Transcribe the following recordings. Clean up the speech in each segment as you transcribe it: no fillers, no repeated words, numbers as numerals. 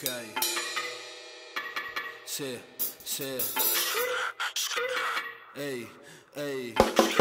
Ok. Sì, sì. Ehi, ehi.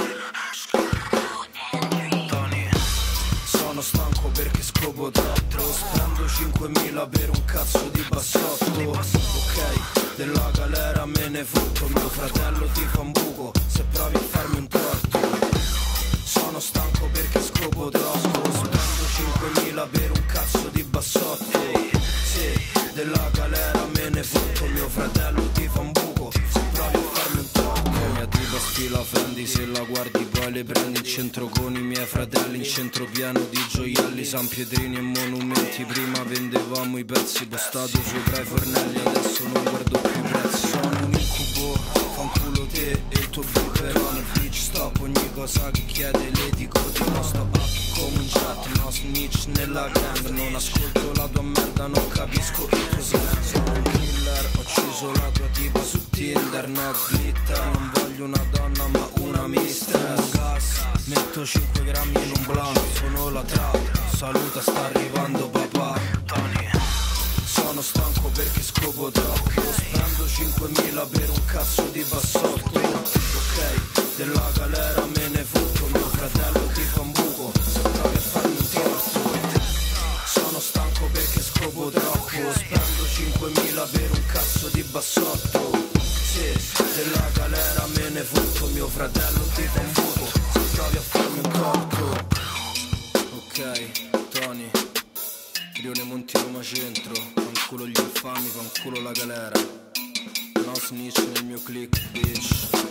Tony. Sono stanco perché scopo troppo. Spendo 5.000 per un cazzo di bassotto. Ok, della galera me ne fotto. Mio fratello ti fa un buco se provi a farmi un torto. Sono stanco perché scopo troppo. Spendo 5.000 per un cazzo di bassotto. Sì, della galera me ne fotto. Mio fratello ti fa un buco se provi a farmi un torto. Mia tipa stila Fendi, se la guardi poi le prendi in centro con i miei fratelli. In centro pieno di gioielli, San Pietrini e monumenti. Prima vendevamo i pezzi postato sopra i fornelli, adesso non guardo più i prezzi. Sono un incubo, fanculo te e il tuo biberone. Bitch stop ogni cosa che chiede, le dico di no. Sto up come un jet, no snitch nella gang. Non ascolto la tua merda, non capisco il tuo slang. Sono un killer, ho ucciso la tua tipa su Tinder. No glitter, non voglio una donna ma una mistress. Gas, metto 5 grammi in un blunt. Sono la trap, saluta sta arrivando papà. Tony. Sono stanco perché scopo troppo. Spendo 5.000 per un cazzo di bassotto. Ok, della galera me ne fotto. Mio fratello ti fa un buco se provi a farmi un torto. Sono stanco perché scopo troppo. Spendo 5.000 per un cazzo di bassotto. Sì, della galera me ne fotto. Mio fratello ti fa un buco se provi a farmi un torto. Ok, Tony, Rione Monti Roma Centro. Fanculo gli infami, fanculo la galera. No snitch nel mio click, bitch.